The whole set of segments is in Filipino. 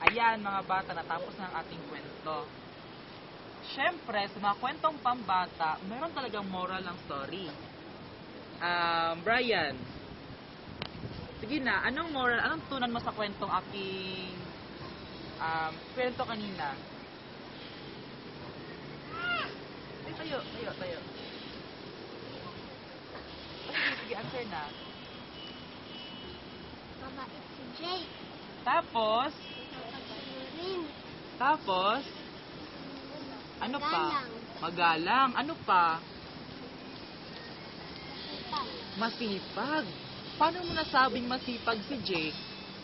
Ayan mga bata, natapos na ang ating kwento. Siyempre, sa mga kwentong pambata, meron talagang moral ng story. Brian, sige na, anong moral, anong tunan mo sa kwentong aking kwento kanina? Ay, tayo. Sige, answer na. Mabait si Jake. Tapos, Mapagsunurin. ano pa? Magalang. Magalang. Ano pa? Masipag. Masipag. Paano mo nasabing masipag si Jake?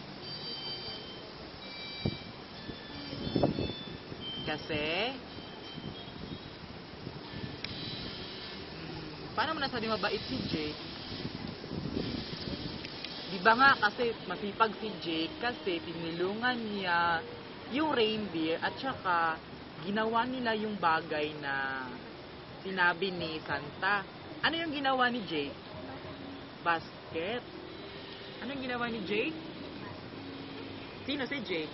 Kasi? Paano mo nasabing mabait si Jake? Di ba nga kasi masipag si Jake kasi tinulungan niya yung reindeer at saka ginawa nila yung bagay na sinabi ni Santa. Ano yung ginawa ni Jake? Basket. Ano yung ginawa ni Jake? Sino si Jake?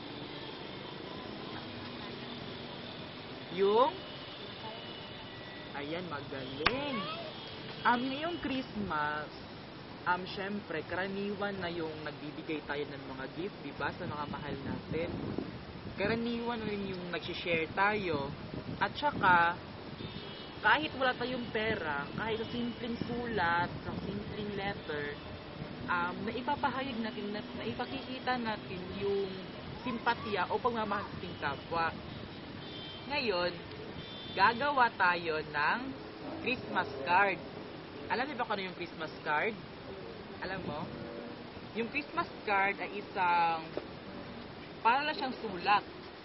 Yung? Ayan, magaling. Ngayong Christmas, syempre, karaniwan na yung nagbibigay tayo ng mga gift, diba, sa mga mahal natin. Karaniwan na rin yung nagsishare tayo. At saka, kahit wala tayong pera, kahit sa simpleng sulat, sa simpleng letter, naipapahayag natin, naipakikita natin yung simpatya o pagmamahal sa ating kapwa. Ngayon, gagawa tayo ng Christmas card. Alam niyo ba kung ano yung Christmas card? Alam mo? Yung Christmas card ay isang, para lang siyang sulat.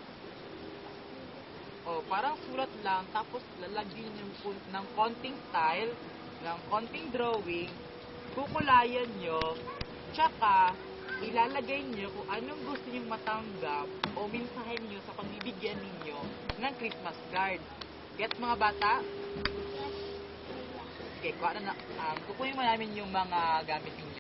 O, parang sulat lang, tapos lalagyan yung ng konting style, ng konting drawing, kukulayan nyo, tsaka ilalagay nyo kung anong gusto nyo matanggap o mensahe nyo sa pagbibigyan ninyo ng Christmas card. Gets mga bata? Yes. Okay, kukunin mo namin yung mga gamit ninyo.